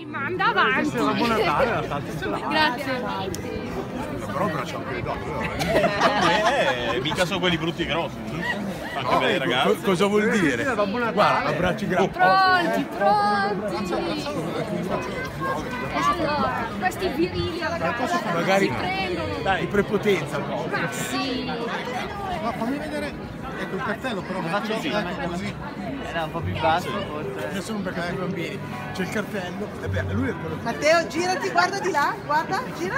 Mi manda avanti. Buon Natale, la salsa. Grazie. Però braccia anche le donne. Mica sono quelli brutti e grossi. Anche belle ragazze. Cosa vuol dire? Guarda, abbracci grandi. Pronti. Allora, questi virili ragazzi Magari si prendono. di prepotenza un po'. Ma sì. No, fammi vedere. Ecco il cartello, però Faccio sì, ecco così. era un po' più basso forse. Adesso non perché i bambini. C'è il cartello. E beh, lui è quello. Matteo, girati, guarda di là, guarda, gira.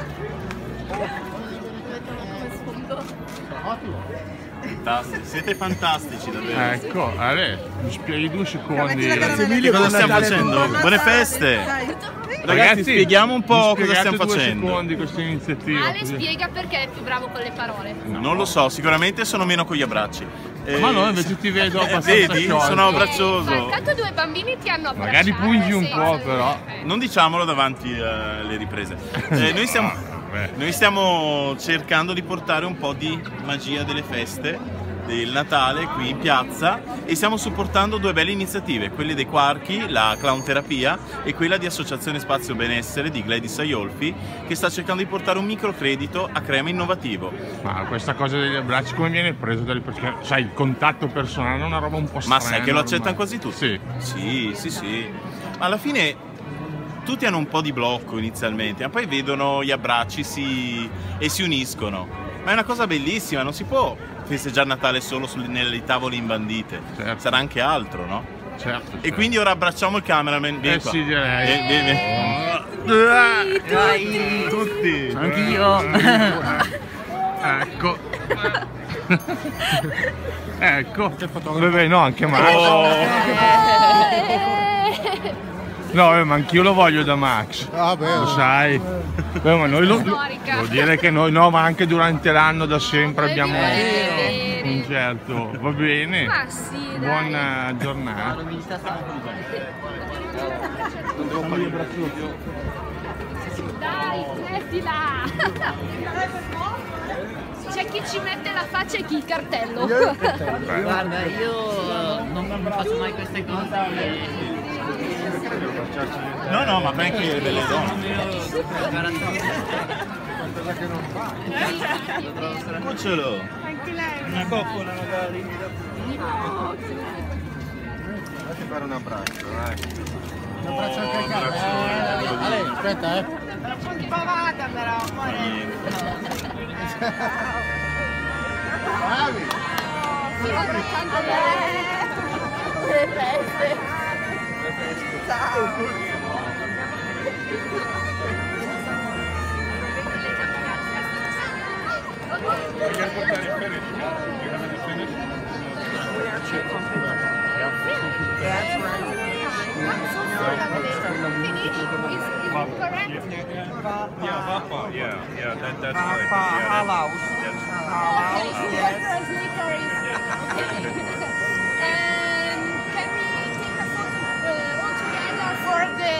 Fantastici, siete fantastici davvero. Ecco, Ale, mi spieghi 2 secondi. Che cosa stiamo facendo? Buone feste! Ragazzi, spieghiamo un po' cosa stiamo facendo. 2 secondi questa iniziativa. Ale spiega perché è più bravo con le parole. Non lo so, sicuramente sono meno con gli abbracci. Ma no, invece ti vedo abbastanza vedi? sciolto. Sono abbraccioso. Intanto 2 bambini ti hanno abbracciato. Magari pungi un po', però. Non diciamolo davanti alle riprese. Noi stiamo cercando di portare un po' di magia delle feste del Natale qui in piazza e stiamo supportando 2 belle iniziative, quelle dei Quarchi, la clown terapia, e quella di Associazione Spazio Benessere di Gladys Aiolfi, che sta cercando di portare un microcredito a Crema innovativo. Ma questa cosa degli abbracci come viene preso? Perché sai, il contatto personale è una roba un po' strana. Ma sai che lo accettano quasi tutti? Sì. Sì. Ma alla fine tutti hanno un po' di blocco inizialmente, ma poi vedono gli abbracci e si uniscono. Ma è una cosa bellissima, non si può festeggiare Natale solo nelle tavole imbandite. Certo. Sarà anche altro, no? Certo. E quindi ora abbracciamo il cameraman. Vieni qua. Sì, direi. Vieni. Tutti. Anch'io. Ecco. Ecco. Vabbè, no, anche Max. No, ma anch'io lo voglio da Max. Ah, beh. Lo sai. Beh, ma noi vuol dire che noi no, ma anche durante l'anno da sempre abbiamo un certo. Va bene. Ma sì, dai. Buona giornata. Dai, mettila! C'è chi ci mette la faccia e chi il cartello. Guarda, io non faccio mai queste cose. No, ma anche le belle donne. Cucciolo. Anche lei. Una coppola magari. Fatti fare un abbraccio, dai. Un abbraccio anche al capo. Ale, aspetta, Un po' vada però, amore. Bravi. Sto abbracciando lei. Le feste. Ciao. That's right. Halaus. Can we take a photo all together for the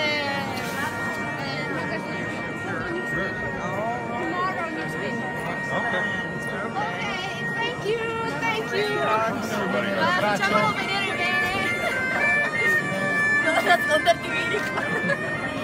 magazine? Tomorrow newspaper. Okay, thank you. Facciamolo vedere bene. Non nasconderti, Viri.